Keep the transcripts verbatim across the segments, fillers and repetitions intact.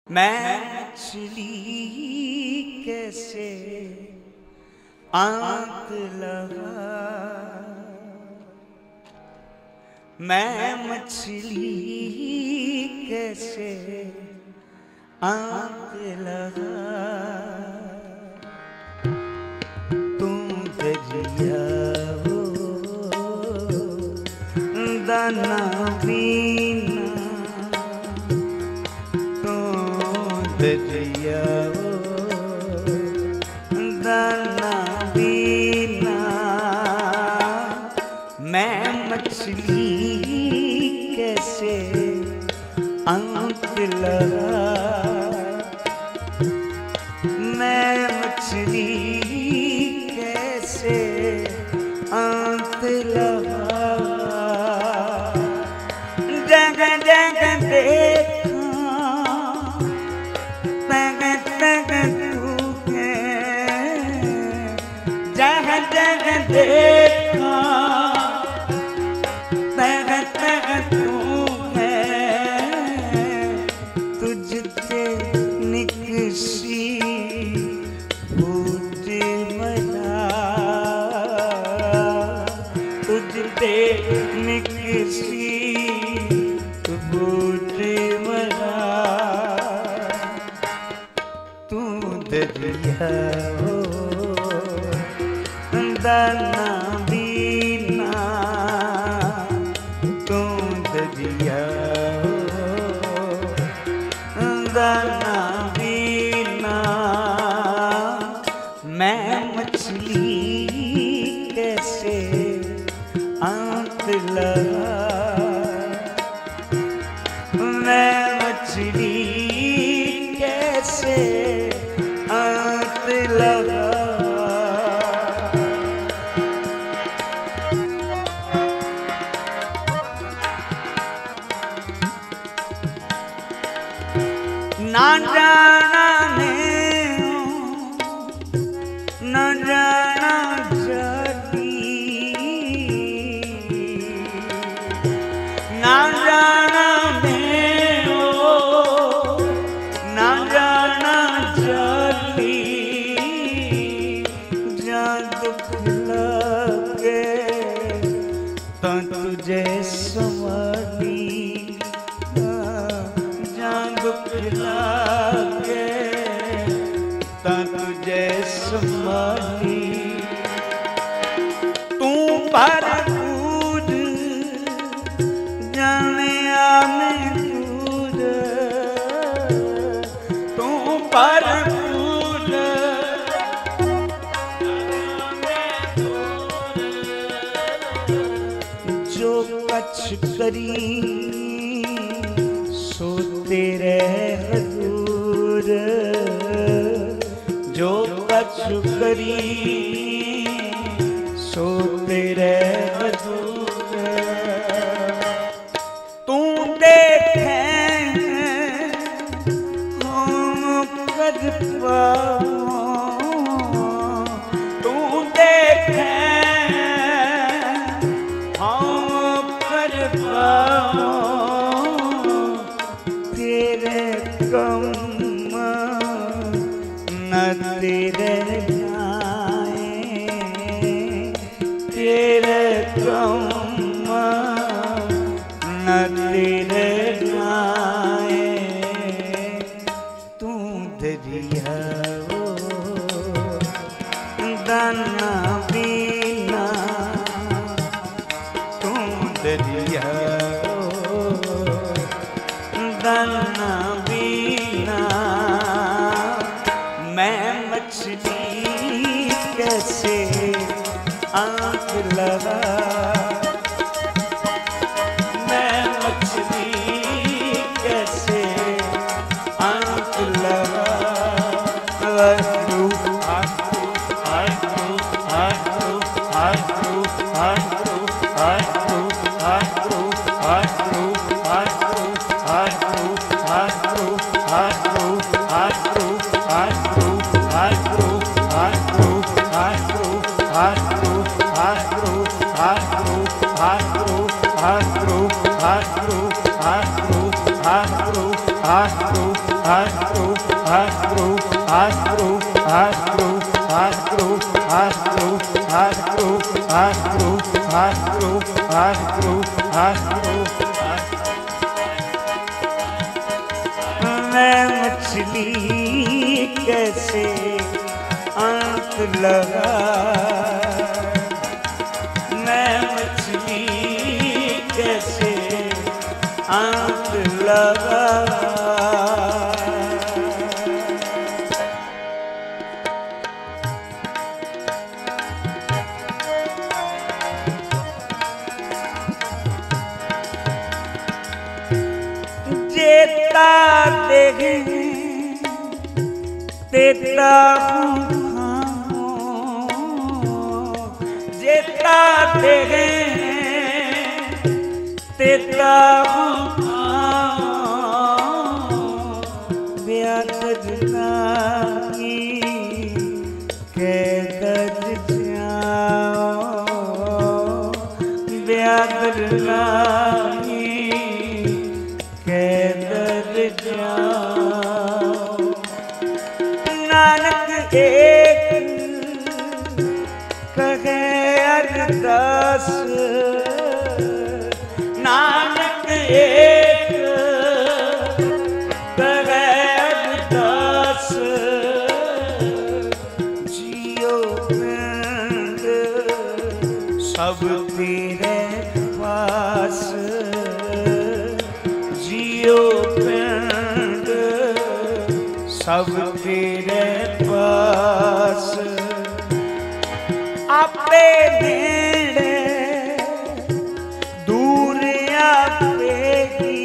मैं मछली कैसे आंक लगा, मैं मछली कैसे आंक लगा, तुम दरिया हो दाना बीना, दरिया हो दाना बीना, मैं मछली कैसे आंक लगा, मैं मछली कैसे आंक लगा, जगह जगह देखा जगह जगह देखा तग तग तू है, तुझसे निकसी फूट मरा, तुझसे निकसी फूट मरा, तू दरिया हो दाना बीना, तू दरिया हो दाना बीना, मैं मछली कैसे आंक लगा, मैं मछली कैसे आंक लगा, ना जाना मैं ना जाना जाती, ना जाना मैं ना जाना जाती, जहाँ दुख लगे तो तुझे संभाली, दुख लागे ता तुझे संभाली, तू भरपूर जाने में दूर, तू भरपूर जो कछ करी सो तेरे हजूर, जो कछु करी सो तेरे हजूर, तू देखे हम कर पाओ, तू देखे हम कर पाओ, कम न तेरे आए, तेरे कम न तेरे आए, तू दरिया हो दाना बीना, तू दरिया हो दाना बीना, मैं मछली कैसे आंक लगा, मैं मछली कैसे आंक लगा, I Astro, Astro, Astro, Astro, Astro, Astro, Astro, Astro, Astro, Astro, Astro, मैं मछली कैसे अंत लगा, मैं मछली कैसे अंत लगा। जेता देखे तेता जेता देखे तेता ब्याज नाई कैद जाओ, ब्याज नाई कैद जाओ। नानक एक कहे अरदास, नानक एक कहे अरदास, जियो पिंड सब तेरे पास, जियो पिंड सब तेरे पास। आपे नेड़े दूर आपेगी,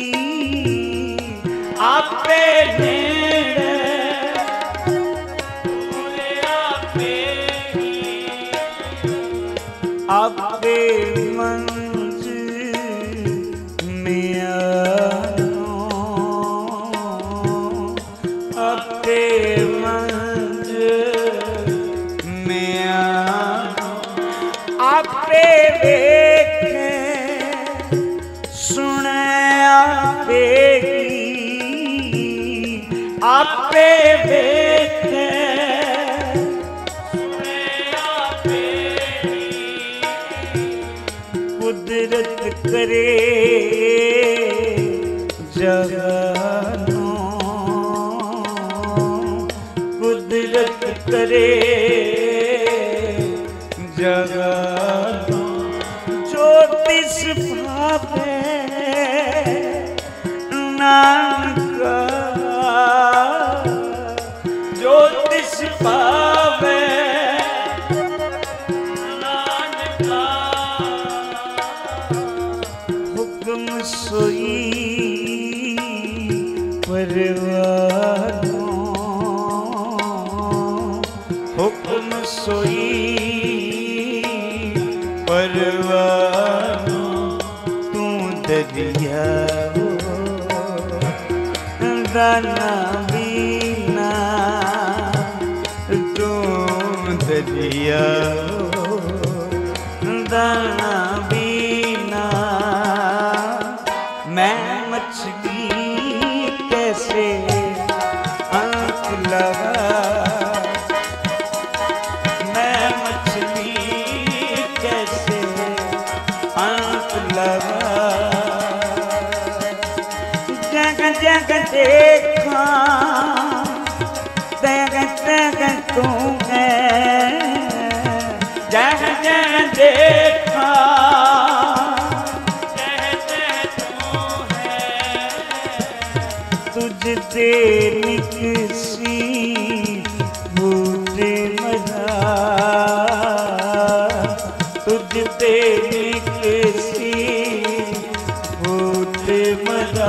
आपे नेड़े दूर आपेगी, आपे मंजिल में आनो, आपे आपे देखे सुने आपेगी, आपे देखे सुने आपेगी। कुदरत करे जगानो, कुदरत करे जगानो। ज्योतिष भावे नानका, ज्योतिष भावे नानका। हुक्म सोई परवानो, हुक्म सोई परवानो। तू दरिया हो दाना बीना, तू दरिया हो दाना बीना। मैं मछली कैसे अंत लगा, मैं मछली कैसे अंत लगा। जग जग देखा तग तग तू है, जग जग देखा तुझते निकसी भूत मजा, तुझते निकसी भूत मजा।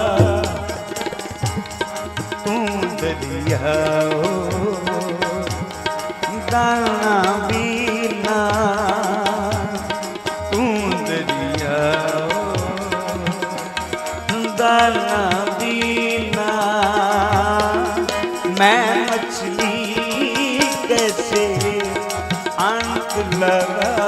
तू दरिया हो दाना बीना, तू दरिया हो दाना बीना। मैं मछली कैसे अंत लगा,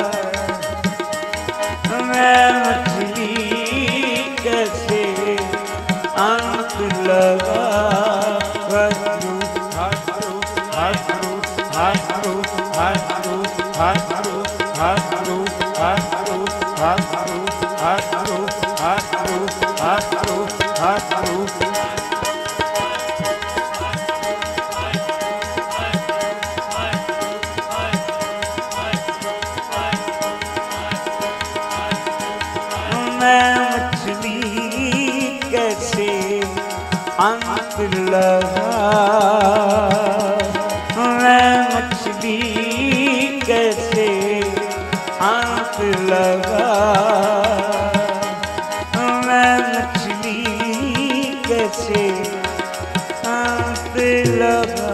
मैं मछली कैसे अंत लगा। अंत लगा। मैं मछली कैसे अंत लगा, मैं मछली कैसे अंत लगा।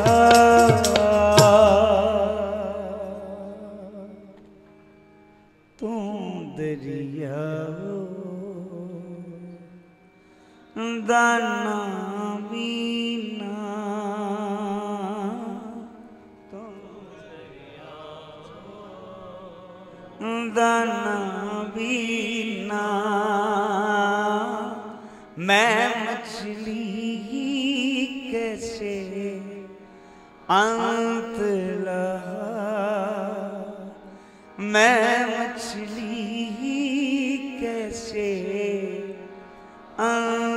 दरिया दाना बीना, दाना बीना मैं मछली कैसे अंत लगा, मैं मछली कैसे अंत